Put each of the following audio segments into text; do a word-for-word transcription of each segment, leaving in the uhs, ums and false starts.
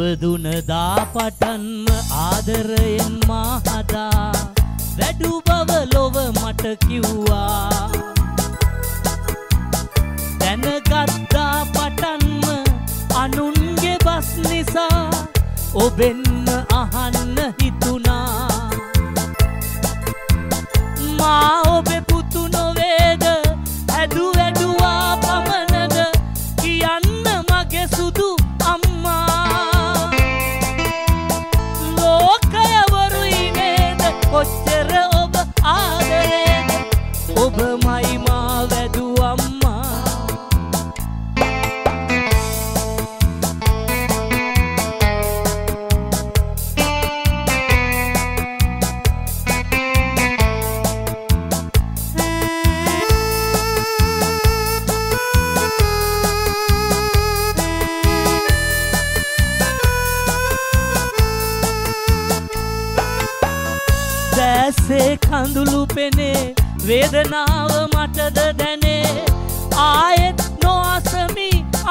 ඉපදුනදා පටන්ම ආදරයෙන් මා හදා වැඩු බව ලොව මට කිව්වා. දැනගත්තා පටන්ම අනුන්ගේ බස් නිසා ඔබෙන්න අහන්න හිතුණා. මා ඔබේ පුතු නොවේද ඇදු වැඩුවා පමණද කියන්න මගේ සුදු අම්මා. ලෝකය වරුයි නේද කොච්චර ඔබ ආදරේද ඔබමයි මා වැදු අම්මා. දැසේ කඳුළු පෙනේ වේදනාව මටද දැනේ ආයෙත් නොඅසමි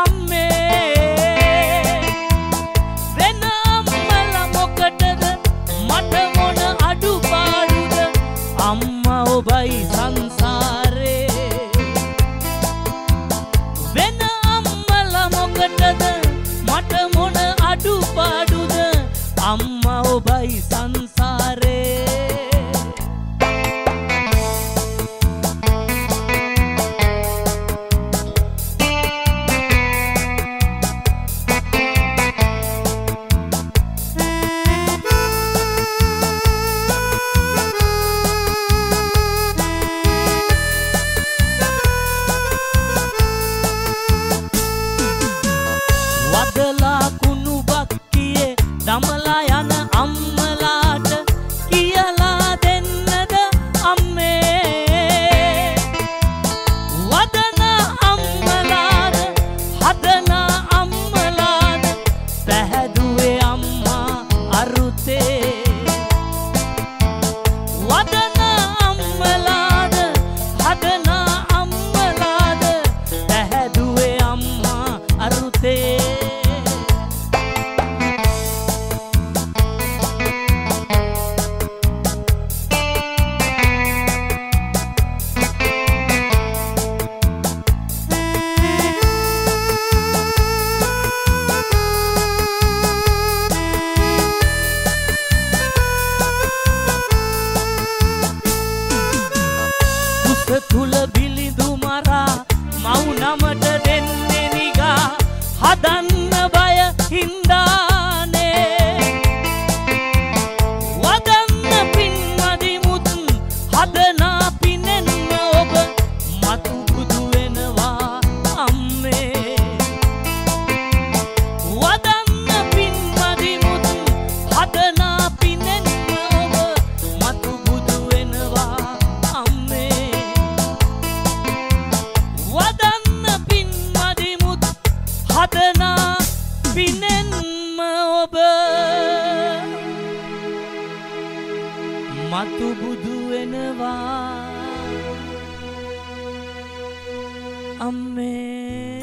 අම්මේ. වෙන අම්මලා මොකටද මට මොන අඩුපාඩුද අම්මා ඔබයි සංසාරේ. වෙන අම්මලා මොකටද මට මොන අඩුපාඩුද අම්මා ඔබයි සංසාරේ. වදලා කුණු බක්කියේ දමලා යන අම්මලාට කියලා දෙන්නද අම්මේ. වදන අම්මලාද හදන අම්මලාද පැහැදුවේ අම්මා අරුතේ. වදන අම්මලාද හදන අම්මලාද පැහැදුවේ අම්මා අරුතේ. තුල බිලිඳු මරා මවුනමට දෙන්නේ නිගා හදන්න බය හින්දානේ. වදන්න පින්මදිමුත් හදනා පිනෙන්න ඔබ මතු බුදු වෙනවා අම්මේ. වදන්න පින්මදිමුත් හදනා පිනෙන්න ඔබ මතු බුදු වෙනවා අම්මේ. වදන්න පින් මදිමුත් හදනා පිනෙන්ම ඔබ මතු බුදු වෙනවා අම්මේ.